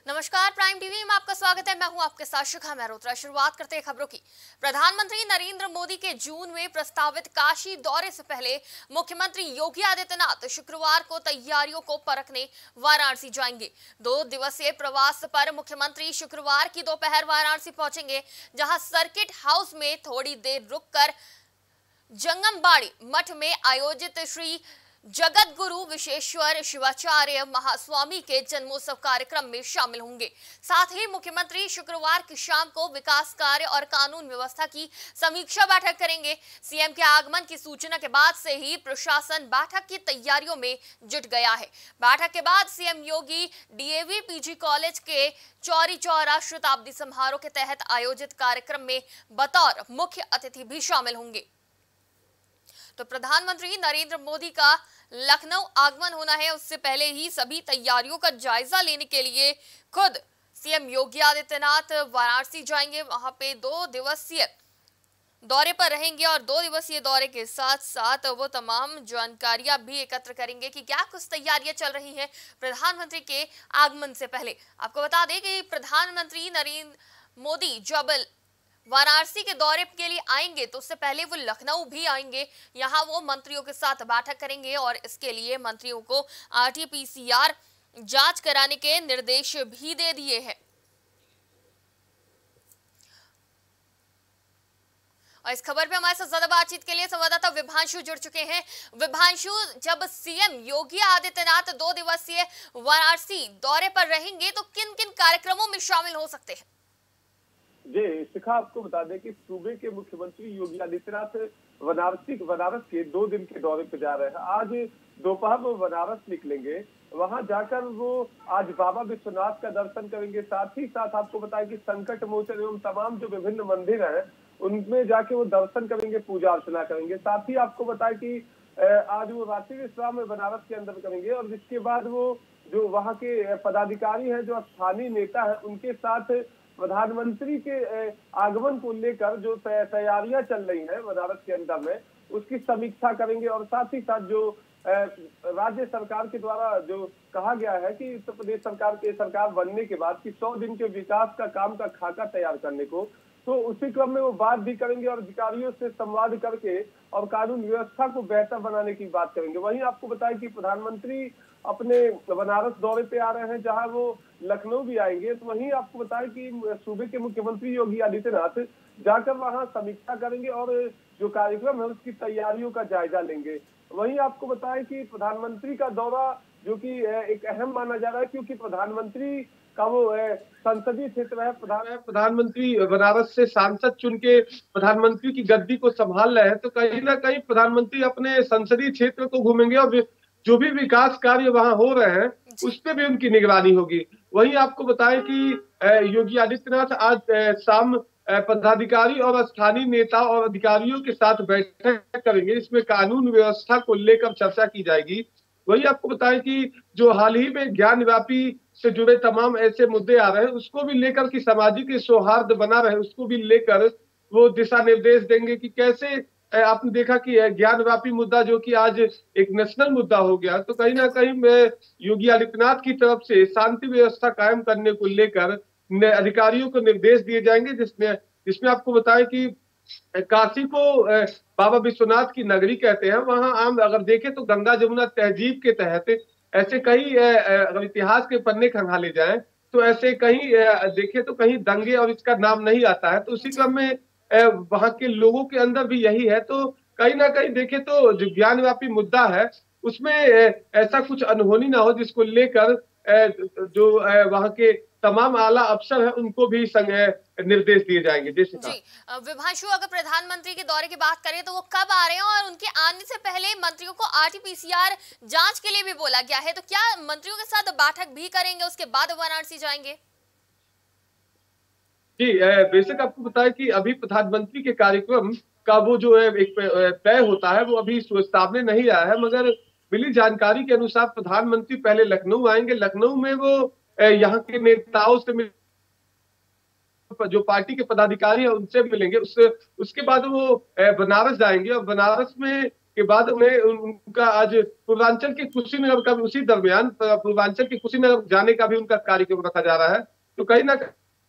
नमस्कार, prime TV में आपका स्वागत है। मैं हूं आपके साथ शिखा मेहरोत्रा। शुरुआत करते हैं खबरों की। प्रधानमंत्री नरेंद्र मोदी के जून में प्रस्तावित काशी दौरे से पहले मुख्यमंत्री योगी आदित्यनाथ शुक्रवार को तैयारियों को परखने वाराणसी जाएंगे। 2 दिवसीय प्रवास पर मुख्यमंत्री शुक्रवार की दोपहर वाराणसी पहुंचेंगे, जहां सर्किट हाउस में थोड़ी देर रुककर जंगमबाड़ी मठ में आयोजित श्री जगत गुरु विश्वेश्वर शिवाचार्य महास्वामी के जन्मोत्सव कार्यक्रम में शामिल होंगे। साथ ही मुख्यमंत्री शुक्रवार की शाम को विकास कार्य और कानून व्यवस्था की समीक्षा बैठक करेंगे। सीएम के आगमन की सूचना के बाद से ही प्रशासन बैठक की तैयारियों में जुट गया है। बैठक के बाद CM Yogi DAV PG college के चौरी चौरा शताब्दी समारोह के तहत आयोजित कार्यक्रम में बतौर मुख्य अतिथि भी शामिल होंगे। तो प्रधानमंत्री नरेंद्र मोदी का लखनऊ आगमन होना है, उससे पहले ही सभी तैयारियों का जायजा लेने के लिए खुद सीएम योगी आदित्यनाथ वाराणसी जाएंगे। वहां पे 2 दिवसीय दौरे पर रहेंगे और 2 दिवसीय दौरे के साथ साथ वो तमाम जानकारियां भी एकत्र करेंगे कि क्या कुछ तैयारियां चल रही हैं प्रधानमंत्री के आगमन से पहले। आपको बता दें कि प्रधानमंत्री नरेंद्र मोदी जब वाराणसी के दौरे के लिए आएंगे तो उससे पहले वो लखनऊ भी आएंगे। यहां वो मंत्रियों के साथ बैठक करेंगे और इसके लिए मंत्रियों को आरटी-पीसीआर जांच कराने के निर्देश भी दे दिए हैं। और इस खबर पे हमारे साथ ज्यादा बातचीत के लिए संवाददाता विभांशु जुड़ चुके हैं। विभांशु, जब सीएम योगी आदित्यनाथ 2 दिवसीय वाराणसी दौरे पर रहेंगे तो किन किन कार्यक्रमों में शामिल हो सकते हैं? जी शिखा, आपको बता दें कि सूबे के मुख्यमंत्री योगी आदित्यनाथ बनारस के 2 दिन के दौरे पर जा रहे हैं। आज दोपहर वो बनारस निकलेंगे। वहां जाकर वो आज बाबा विश्वनाथ का दर्शन करेंगे। साथ ही साथ आपको बताएं कि संकट मोचन एवं तमाम जो विभिन्न मंदिर हैं उनमें जाके वो दर्शन करेंगे, पूजा अर्चना करेंगे। साथ ही आपको बताएं कि आज वो रात्रि विश्राम में बनारस के अंदर करेंगे और जिसके बाद वो जो वहाँ के पदाधिकारी हैं, जो स्थानीय नेता है, उनके साथ प्रधानमंत्री के आगमन को लेकर जो तैयारियां चल रही हैं बनारस के अंदर में, उसकी समीक्षा करेंगे। और साथ ही साथ जो राज्य सरकार के द्वारा जो कहा गया है कि उत्तर प्रदेश सरकार बनने के बाद कि 100 दिन के विकास का काम का खाका तैयार करने को, तो उसी क्रम में वो बात भी करेंगे और अधिकारियों से संवाद करके और कानून व्यवस्था को बेहतर बनाने की बात करेंगे। वहीं आपको बताएं कि प्रधानमंत्री अपने बनारस दौरे पे आ रहे हैं, जहां वो लखनऊ भी आएंगे। तो वहीं आपको बताएं कि सूबे के मुख्यमंत्री योगी आदित्यनाथ जाकर वहां समीक्षा करेंगे और जो कार्यक्रम है उसकी तैयारियों का जायजा लेंगे। वहीं आपको बताएं कि प्रधानमंत्री का दौरा जो कि एक अहम माना जा रहा है, क्योंकि प्रधानमंत्री का वो संसदीय क्षेत्र है। प्रधानमंत्री बनारस से सांसद चुन के प्रधानमंत्री की गद्दी को संभाल रहे हैं, तो कहीं ना कहीं प्रधानमंत्री अपने संसदीय क्षेत्र को घूमेंगे और जो भी विकास कार्य वहां हो रहे हैं उस पर भी उनकी निगरानी होगी। वहीं आपको बताएं कि योगी आदित्यनाथ आज शाम पदाधिकारी और स्थानीय नेता और अधिकारियों के साथ बैठक करेंगे। इसमें कानून व्यवस्था को लेकर चर्चा की जाएगी। वही आपको बताएं कि जो हाल ही में ज्ञान व्यापी से जुड़े तमाम ऐसे मुद्दे आ रहे हैं उसको भी लेकर कि सामाजिक सौहार्द बना रहे, उसको भी लेकर वो दिशा निर्देश देंगे कि कैसे आपने देखा कि ज्ञान व्यापी मुद्दा जो कि आज एक नेशनल मुद्दा हो गया, तो कहीं ना कहीं योगी आदित्यनाथ की तरफ से शांति व्यवस्था कायम करने को लेकर अधिकारियों को निर्देश दिए जाएंगे। जिसमें आपको बताएं कि काशी को बाबा विश्वनाथ की नगरी कहते हैं। वहां आम अगर देखें तो गंगा जमुना तहजीब के तहत ऐसे कई अगर इतिहास के पन्ने खंगाले जाएं तो ऐसे कहीं देखें तो कहीं दंगे और इसका नाम नहीं आता है। तो उसी क्रम में वहां के लोगों के अंदर भी यही है। तो कहीं ना कहीं देखें तो जो ज्ञानव्यापी मुद्दा है उसमें ऐसा कुछ अनहोनी ना हो, जिसको लेकर जो वहां के तमाम आला अफसर हैं उनको भी निर्देश दिए जाएंगे। जैसे जी विभांशु, अगर प्रधानमंत्री के दौरे की बात करें तो वो कब आ रहे हैं और उनके आने से पहले मंत्रियों को आरटी-पीसीआर जांच के लिए भी बोला गया है, तो क्या मंत्रियों के साथ बैठक भी करेंगे, उसके बाद वाराणसी जाएंगे? जी बेशक आपको बताया कि अभी प्रधानमंत्री के कार्यक्रम का वो जो है एक तय होता है वो अभी सामने नहीं आया है, मगर मिली जानकारी के अनुसार प्रधानमंत्री पहले लखनऊ आएंगे। लखनऊ में वो यहाँ के नेताओं से जो पार्टी के पदाधिकारी हैं उनसे मिलेंगे। उसके बाद वो बनारस जाएंगे और बनारस में के बाद उन्हें उनका आज पूर्वांचल के कुशीनगर का उसी दरमियान पूर्वांचल के कुशीनगर जाने का भी उनका कार्यक्रम रखा जा रहा है। तो कहीं ना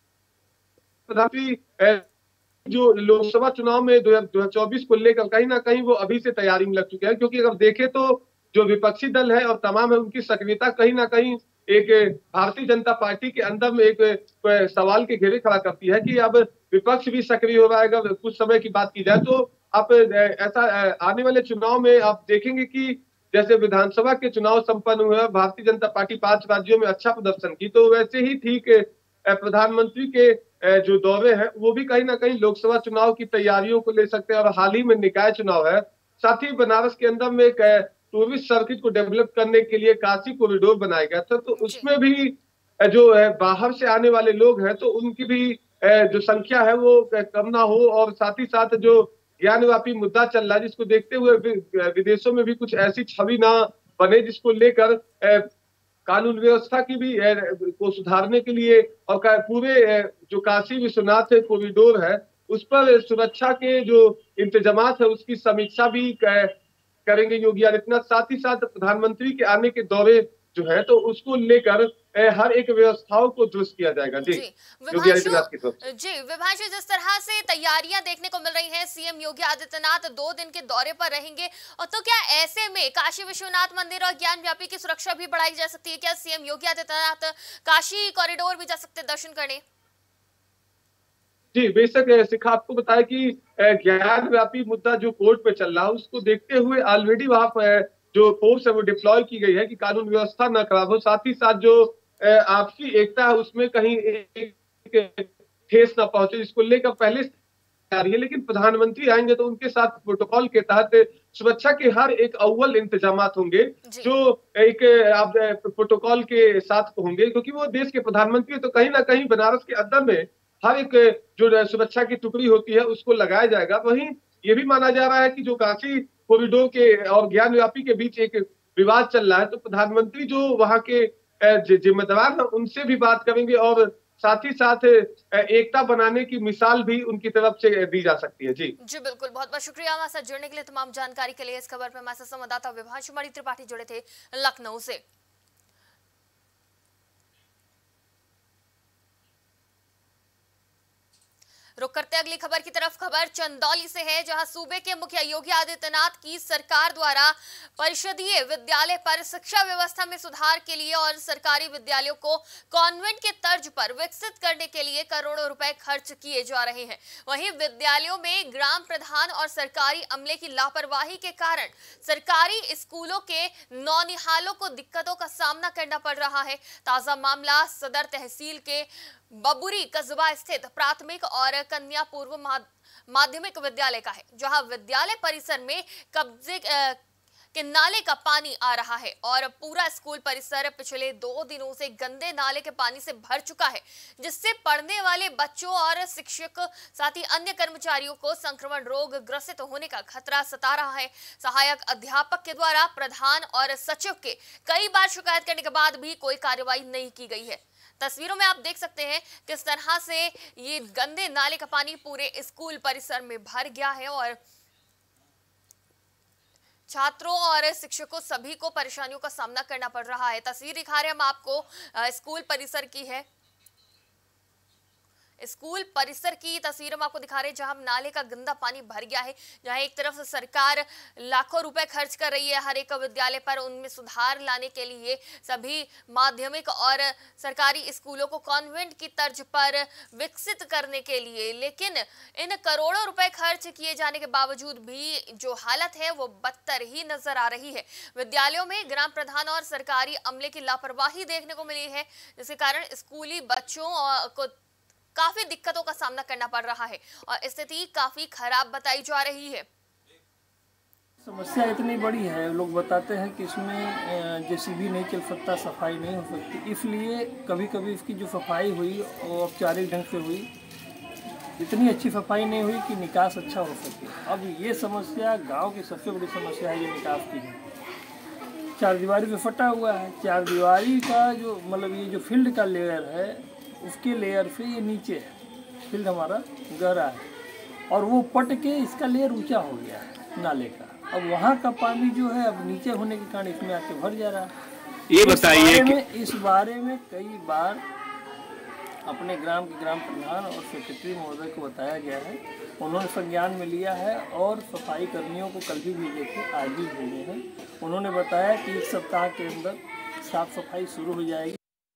कहीं जो लोकसभा चुनाव में 2024 को लेकर कहीं ना कहीं वो अभी से तैयारी में लग चुके हैं, क्योंकि अगर देखें तो जो विपक्षी दल है और तमाम है उनकी सक्रियता कहीं ना कहीं एक भारतीय जनता पार्टी के अंदर में एक सवाल के घेरे खड़ा करती है कि अब विपक्ष भी सक्रिय हो रहा है। अगर कुछ समय की बात की जाए तो आप ऐसा आने वाले चुनाव में आप देखेंगे कि जैसे विधानसभा के चुनाव संपन्न हुए, भारतीय जनता पार्टी 5 राज्यों में अच्छा प्रदर्शन की, तो वैसे ही ठीक प्रधानमंत्री के जो दौरे हैं वो भी कहीं ना कहीं लोकसभा चुनाव की तैयारियों को ले सकते हैं। और हाल ही में निकाय चुनाव है, साथ ही बनारस के अंदर में एक टूरिस्ट सर्किट को डेवलप करने के लिए काशी कॉरिडोर बनाया गया था, तो उसमें भी जो है बाहर से आने वाले लोग हैं तो उनकी भी जो संख्या है वो कम ना हो। और साथ ही साथ जो ज्ञानव्यापी मुद्दा चल रहा है जिसको देखते हुए विदेशों में भी कुछ ऐसी छवि ना बने जिसको लेकर कानून व्यवस्था की भी को सुधारने के लिए और पूरे जो काशी विश्वनाथ कॉरिडोर है उस पर सुरक्षा के जो इंतजामात है उसकी समीक्षा भी करेंगे योगी आदित्यनाथ। साथ ही साथ प्रधानमंत्री के आने के दौरे जो है तो उसको लेकर हर एक व्यवस्थाओं को दुरुस्त किया जाएगा। जी योगी आदित्यनाथ की तरफ से। जी विभाषी, जिस तरह से तैयारियां देखने को मिल रही हैं, सीएम योगी आदित्यनाथ 2 दिन के दौरे पर रहेंगे, और तो क्या ऐसे में काशी विश्वनाथ मंदिर और ज्ञानव्यापी की सुरक्षा भी बढ़ाई जा सकती है? क्या सीएम योगी आदित्यनाथ काशी कॉरिडोर भी जा सकते दर्शन करने? जी बेशक शिखा, आपको बताया कि ज्ञानव्यापी मुद्दा जो कोर्ट पे चल रहा है उसको देखते हुए ऑलरेडी वहां पर जो फोर्स है वो डिप्लॉय की गई है कि कानून व्यवस्था न खराब हो, साथ ही साथ जो आपसी एकता है उसमें कहीं एक ठेस न पहुंचे, जिसको लेकर पहले आ रही है। लेकिन प्रधानमंत्री आएंगे तो उनके साथ प्रोटोकॉल के तहत सुरक्षा के हर एक अव्वल इंतजामात होंगे जो एक आप प्रोटोकॉल के साथ होंगे, क्योंकि वो देश के प्रधानमंत्री। तो कहीं ना कहीं बनारस के अंदर में हर एक जो सुरक्षा की टुकड़ी होती है उसको लगाया जाएगा। वहीं ये भी माना जा रहा है कि जो काशी कॉरिडोर के और ज्ञानव्यापी के बीच एक विवाद चल रहा है, तो प्रधानमंत्री जो वहां के जिम्मेदार हैं उनसे भी बात करेंगे और साथ ही साथ एकता बनाने की मिसाल भी उनकी तरफ से दी जा सकती है। जी बिल्कुल, बहुत बहुत शुक्रिया हमारे साथ जुड़ने के लिए, तमाम जानकारी के लिए। इस खबर पर हमारे साथ संवाददाता विभाषी त्रिपाठी जुड़े थे लखनऊ से। रुक करते अगली खबर की तरफ। खबर चंदौली से है, जहां सूबे के मुखिया योगी आदित्यनाथ की सरकार द्वारा परिषदीय विद्यालय पर शिक्षा व्यवस्था में सुधार के लिए और सरकारी विद्यालयों को कॉन्वेंट के तर्ज पर विकसित करने के लिए करोड़ों रुपए खर्च किए जा रहे हैं। वहीं विद्यालयों में ग्राम प्रधान और सरकारी अमले की लापरवाही के कारण सरकारी स्कूलों के नौनिहालों को दिक्कतों का सामना करना पड़ रहा है। ताजा मामला सदर तहसील के बबुरी कस्बा स्थित प्राथमिक और कन्या पूर्व माध्यमिक विद्यालय का है, जहां विद्यालय परिसर में कब्जे के नाले का पानी आ रहा है और पूरा स्कूल परिसर पिछले 2 दिनों से गंदे नाले के पानी से भर चुका है, जिससे पढ़ने वाले बच्चों और शिक्षक साथ ही अन्य कर्मचारियों को संक्रमण रोग ग्रसित होने का खतरा सता रहा है। सहायक अध्यापक के द्वारा प्रधान और सचिव के कई बार शिकायत करने के बाद भी कोई कार्रवाई नहीं की गई है। तस्वीरों में आप देख सकते हैं किस तरह से ये गंदे नाले का पानी पूरे स्कूल परिसर में भर गया है और छात्रों और शिक्षकों सभी को परेशानियों का सामना करना पड़ रहा है। तस्वीर दिखा रहे हैं हम आपको स्कूल परिसर की है। स्कूल परिसर की तस्वीर हम आपको दिखा रहे हैं, जहां नाले का गंदा पानी भर गया है, जहां एक तरफ से सरकार लाखों रुपए खर्च कर रही है हर एक विद्यालय पर उनमें सुधार लाने के लिए, सभी माध्यमिक और सरकारी स्कूलों को कॉन्वेंट की तर्ज पर विकसित करने के लिए, लेकिन इन करोड़ों रुपए खर्च किए जाने के बावजूद भी जो हालत है वो बदतर ही नजर आ रही है। विद्यालयों में ग्राम प्रधान और सरकारी अमले की लापरवाही देखने को मिली है, जिसके कारण स्कूली बच्चों को काफी दिक्कतों का सामना करना पड़ रहा है और स्थिति काफी खराब बताई जा रही है। समस्या इतनी बड़ी है, लोग बताते हैं कि इसमें जेसीबी नहीं चल सकता, सफाई नहीं हो सकती, इसलिए कभी कभी इसकी जो सफाई हुई वो औपचारिक ढंग से हुई, इतनी अच्छी सफाई नहीं हुई कि निकास अच्छा हो सके। अब ये समस्या गांव की सबसे बड़ी समस्या है, ये निकास की है। 4 दीवारी पे फटा हुआ है, 4 दीवारी का जो मतलब ये जो फील्ड का लेयर है उसके लेयर से ये नीचे है, फील्ड हमारा गहरा है और वो पट के इसका लेयर ऊंचा हो गया है नाले का। अब वहाँ का पानी जो है अब नीचे होने के कारण इसमें आके भर जा रहा है। ये बताइए कि इस बारे में कई बार अपने ग्राम के ग्राम प्रधान और सेक्रेटरी महोदय को बताया गया है, उन्होंने संज्ञान में लिया है और सफाई कर्मियों को कल भी भेजे थे, आज भी भेजे हैं। उन्होंने बताया कि 1 सप्ताह के अंदर साफ सफाई शुरू हो जाएगी।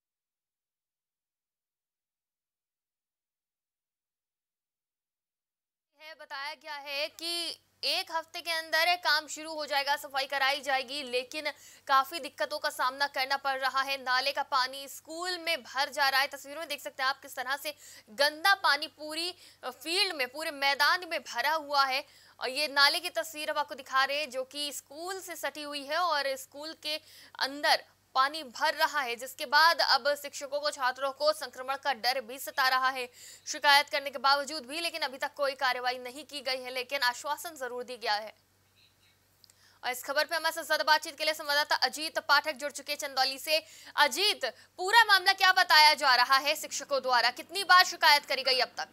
बताया गया है कि 1 हफ्ते के अंदर काम शुरू हो जाएगा, सफाई कराई जाएगी, लेकिन काफी दिक्कतों का सामना करना पड़ रहा है। नाले का पानी स्कूल में भर जा रहा है। तस्वीरों में देख सकते हैं आप किस तरह से गंदा पानी पूरी फील्ड में, पूरे मैदान में भरा हुआ है। और ये नाले की तस्वीर अब आपको दिखा रहे हैं जो कि स्कूल से सटी हुई है और स्कूल के अंदर पानी भर रहा है, जिसके बाद अब शिक्षकों को, छात्रों को संक्रमण का डर भी सता रहा है। शिकायत करने के बावजूद भी लेकिन अभी तक कोई कार्रवाई नहीं की गई है, लेकिन आश्वासन जरूर दिया गया है। और इस खबर पे हमारे साथ ज्यादा बातचीत के लिए संवाददाता अजीत पाठक जुड़ चुके चंदौली से। अजीत, पूरा मामला क्या बताया जा रहा है? शिक्षकों द्वारा कितनी बार शिकायत करी गई अब तक?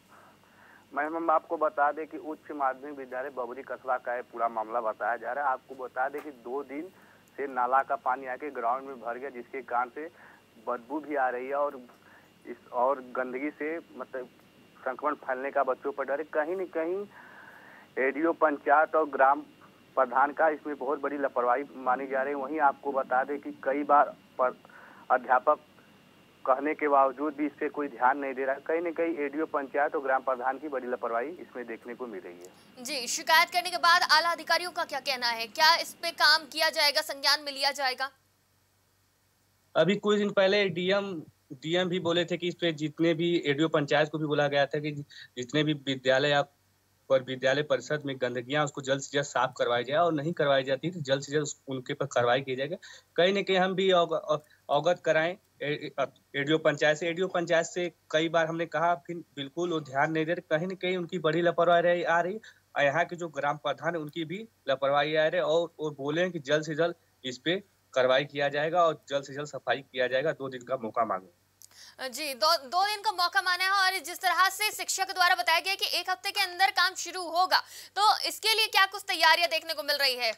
मैम, आपको बता दें कि उच्च माध्यमिक विद्यालय बबरी कस्बा का पूरा मामला बताया जा रहा है। आपको बता दें कि 2 दिन से नाला का पानी आके ग्राउंड में भर गया, जिसके कारण से बदबू भी आ रही है और गंदगी से मतलब संक्रमण फैलने का बच्चों पर डर है। कहीं न कहीं एडीओ पंचायत और ग्राम प्रधान का इसमें बहुत बड़ी लापरवाही मानी जा रही है। वहीं आपको बता दें कि कई बार अध्यापक कहने के बावजूद भी इस पे कोई ध्यान नहीं दे रहा। कहीं न कहीं एडीओ पंचायत और ग्राम प्रधान की बड़ी लापरवाही इसमें देखने को मिल रही है। जी, शिकायत करने के बाद आला अधिकारियों का क्या कहना है? क्या इस पे काम किया जाएगा, संज्ञान में लिया जाएगा? अभी कुछ दिन पहले डीएम भी बोले थे कि इस पे जितने भी एडीओ पंचायत को भी बोला गया था कि जितने भी विद्यालय पर विद्यालय परिषद में गंदगियां उसको जल्द से जल्द साफ करवाई जाए, और नहीं करवाई जाती तो जल्द से जल्द उनके पर कार्रवाई की जाएगी। कहीं न कहीं हम भी अवगत कराएं एडीओ पंचायत से कई बार हमने कहा, फिर बिल्कुल वो ध्यान नहीं दे रहे। कहीं न कहीं उनकी बड़ी लापरवाही आ रही और यहाँ के जो ग्राम प्रधान है उनकी भी लापरवाही आ रही है, और वो बोले कि जल्द से जल्द इस पे कार्रवाई किया जाएगा और जल्द से जल्द सफाई किया जाएगा। 2 दिन का मौका मांगे। जी, दो दिन का मौका माना है और जिस तरह से शिक्षक द्वारा बताया गया कि 1 हफ्ते के अंदर काम शुरू होगा, तो इसके लिए क्या कुछ तैयारियां देखने को मिल रही है?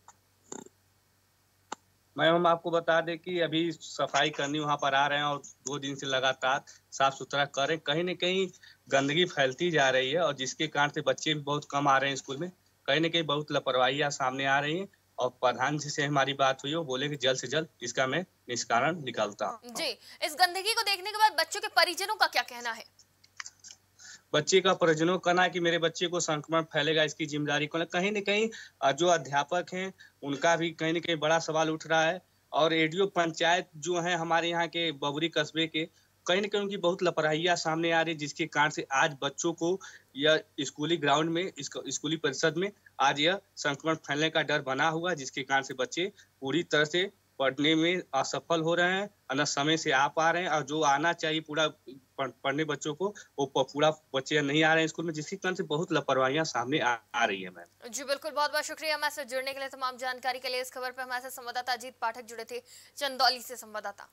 मैम, हम आपको बता दें कि अभी सफाई करनी वहाँ पर आ रहे हैं और 2 दिन से लगातार साफ सुथरा कर रहे हैं। कहीं न कहीं गंदगी फैलती जा रही है और जिसके कारण से बच्चे भी बहुत कम आ रहे हैं स्कूल में। कहीं न कहीं बहुत लापरवाहियां सामने आ रही हैं और प्रधान जी से हमारी बात हुई, वो बोले कि जल्द से जल्द इसका मैं निष्कारण निकालता हूं। जी, इस गंदगी को देखने के बाद बच्चों के परिजनों का क्या कहना है? बच्चे का परिजनों का कहना है कि मेरे बच्चे को संक्रमण फैलेगा, इसकी जिम्मेदारी कौन है? कहीं न कहीं जो अध्यापक हैं उनका भी कहीं न कहीं बड़ा सवाल उठ रहा है, और एडीओ पंचायत जो है हमारे यहाँ के बबरी कस्बे के, कहीं न कहीं उनकी बहुत लापरवाहियां सामने आ रही है, जिसके कारण से आज बच्चों को यह स्कूली ग्राउंड में, स्कूली परिषद में आज यह संक्रमण फैलने का डर बना हुआ है, जिसके कारण से बच्चे पूरी तरह से पढ़ने में असफल हो रहे हैं, न समय से आ पा रहे हैं, और जो आना चाहिए पूरा पढ़ने बच्चों को वो पूरा बच्चे नहीं आ रहे हैं स्कूल में, जिसके कारण से बहुत लापरवाहियां सामने आ रही है। मैम जी बिल्कुल, बहुत बहुत शुक्रिया हमारे साथ जुड़ने के लिए, तमाम जानकारी के लिए। इस खबर पर हमारे साथ संवाददाता अजीत पाठक जुड़े थे चंदौली से। संवाददाता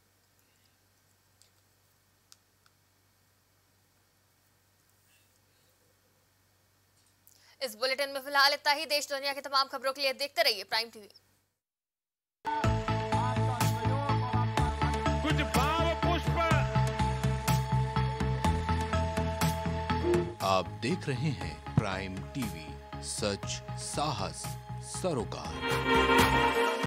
इस बुलेटिन में फिलहाल इतना ही। देश दुनिया की तमाम खबरों के लिए देखते रहिए प्राइम टीवी। कुछ भाव पुष्प। आप देख रहे हैं प्राइम टीवी, सच साहस सरोकार।